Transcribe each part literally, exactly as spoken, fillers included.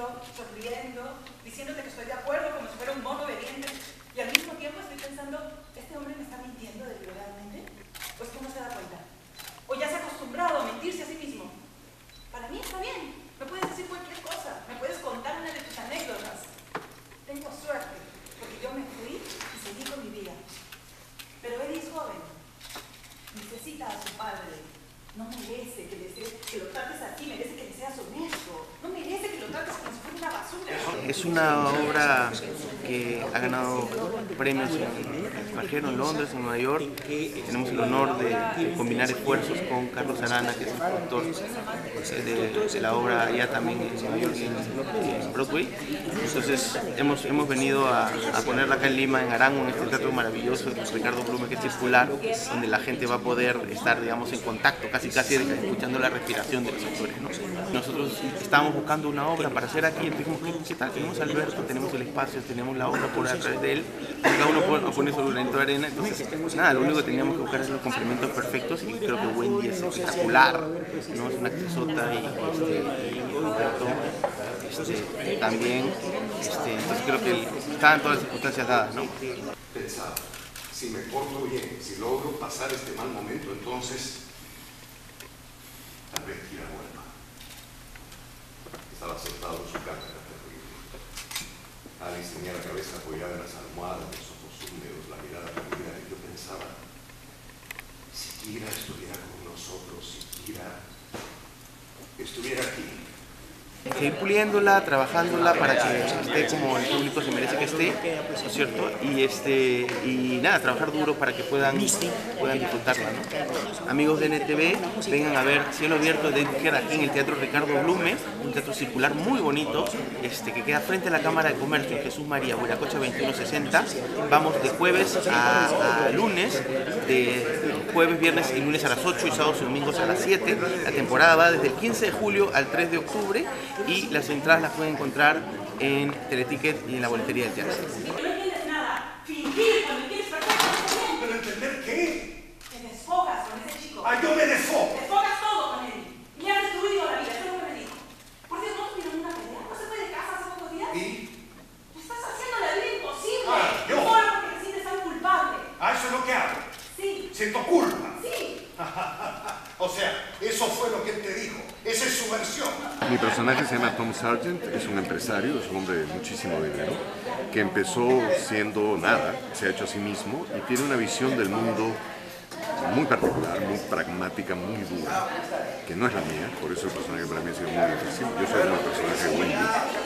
yo sonriendo, diciéndote que estoy de acuerdo como si fuera un mono obediente, y al mismo tiempo estoy pensando, ¿este hombre me está mintiendo deliberadamente? ¿O es que no se da cuenta? ¿O ya se ha acostumbrado a mentirse a sí mismo? Para mí está bien, me puedes decir cualquier cosa, me puedes contar una de tus anécdotas. Tengo suerte, porque yo me fui y seguí con mi vida. Pero Eddie es joven, necesita a su padre. No merece que, le sea, que lo trates así, merece que le seas honesto. No merece que lo trates como si fuera una basura. Es una obra que ha ganado premios en el extranjero, en Londres, en Nueva York. Tenemos el honor de combinar esfuerzos con Carlos Arana, que es el productor de, de la obra allá también en Nueva York y en, en Broadway. Entonces hemos, hemos venido a, a ponerla acá en Lima, en Arango, en este teatro maravilloso de Ricardo Blume, que es circular, donde la gente va a poder estar, digamos, en contacto, casi casi escuchando la respiración de los actores, ¿no? Nosotros estábamos buscando una obra para hacer aquí, entonces dijimos, ¿qué, qué tal? Tenemos a Alberto, tenemos el espacio, tenemos la obra por a través de él, cada uno pone, pone su granito de arena, entonces nada, lo único que teníamos que buscar es los complementos perfectos, y creo que Wendy es espectacular, ¿no? Es una actrizota, y, este, y Alberto este, también, este, entonces creo que estaban todas las circunstancias dadas, ¿no? Pensaba, si me porto bien, si logro pasar este mal momento, entonces tal vez Kira vuelva. Estaba sentado en su cama, era terrible. Alice tenía la cabeza apoyada en las almohadas, los ojos húmedos, la mirada perdida, y yo pensaba, si Kira estuviera con nosotros, si Kira estuviera aquí. Seguir puliéndola, trabajándola para que esté como el público se merece que esté, ¿no es cierto? Y, este, y nada, trabajar duro para que puedan, puedan disfrutarla, ¿no? Amigos de N T V, vengan a ver Cielo Abierto de Edgar aquí en el Teatro Ricardo Blume, un teatro circular muy bonito, este, que queda frente a la Cámara de Comercio en Jesús María, Huiracocha veintiuno sesenta. Vamos de jueves a, a lunes, de jueves, viernes y lunes a las ocho, y sábados y domingos a las siete. La temporada va desde el quince de julio al tres de octubre. Y las entradas las pueden encontrar en Teleticket y en la boletería del teatro. No entiendes nada. Fingir cuando quieres perfectamente bien. ¿Pero entender qué? Te desfogas con ese chico. ¡Ah, yo me desfogo! Desfogas todo con él. Y has destruido la vida, eso es lo que me dijo. Por Dios, ¿no tuvieron una pelea? ¿No se fue de casa hace pocos días? ¿Y? Te estás haciendo la vida imposible. Ah, ¿yo? Solo porque te sientes tan culpable. Ah, eso es lo que hago. Sí. Siento culpa. Sí. O sea, eso fue lo que él te dijo. Esa es su versión. Mi personaje se llama Tom Sargent, es un empresario, es un hombre de muchísimo dinero, que empezó siendo nada, se ha hecho a sí mismo y tiene una visión del mundo muy particular, muy pragmática, muy dura, que no es la mía, por eso el personaje para mí ha sido muy difícil. Yo soy como el personaje de Wendy.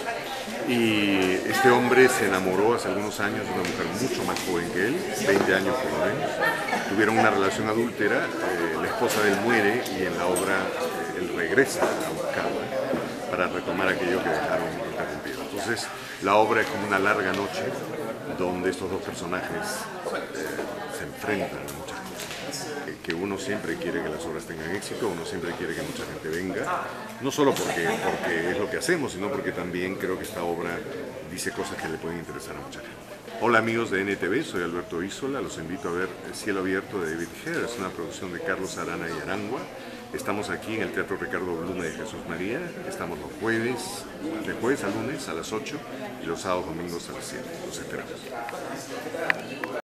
Y este hombre se enamoró hace algunos años de una mujer mucho más joven que él, veinte años por lo menos. Tuvieron una relación adúltera, eh, la esposa de él muere y en la obra eh, él regresa a buscarla para retomar aquello que dejaron interrumpido. Entonces la obra es como una larga noche donde estos dos personajes eh, se enfrentan a muchas cosas. Eh, que uno siempre quiere que las obras tengan éxito, uno siempre quiere que mucha gente venga, no solo porque, porque es lo que hacemos, sino porque también creo que esta obra dice cosas que le pueden interesar a mucha gente. Hola amigos de N T V, soy Alberto Isola, los invito a ver Cielo Abierto de David Hare, es una producción de Carlos Arana y Arangua. Estamos aquí en el Teatro Ricardo Blume de Jesús María, estamos los jueves, de jueves a lunes a las ocho y los sábados y domingos a las siete. Los esperamos.